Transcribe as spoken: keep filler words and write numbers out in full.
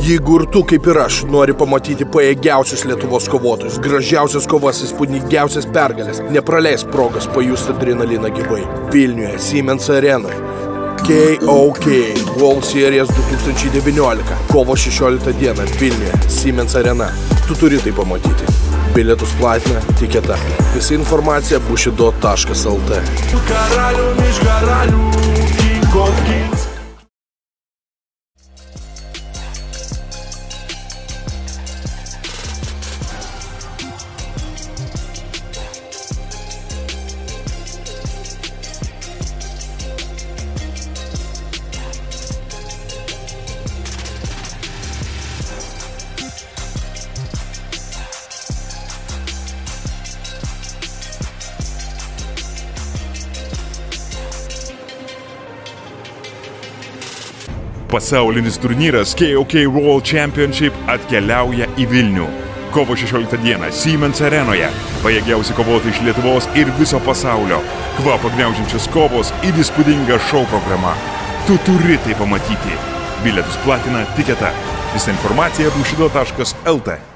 Jeigu ir tu, kaip ir aš, nori pamatyti pajėgiausius Lietuvos kovotojus, gražiausias kovas, įspūdingiausias pergalės, nepraleis progos pajusti adrenaliną gyvai. Vilniuje, Siemens arenoje. K O K World Series du tūkstančiai devyniolika. Kovo šešioliktą dieną Vilniuje, Siemens arena. Tu turi tai pamatyti. Bilietus platina Tiketa. Visa informacija bushido taškas L T. Karalium iš karalių, King of Kings. Pasaulinis turnyras K O K World Championship atkeliauja į Vilnių. Kovo šešioliktą dieną Siemens arenoje pajėgiausi kovotojai iš Lietuvos ir viso pasaulio. Kvapą gniaužiančios kovos ir įspūdinga šou programa. Tu turi tai pamatyti. Bilietus platina Tiketa. Visa informacija bushido taškas L T.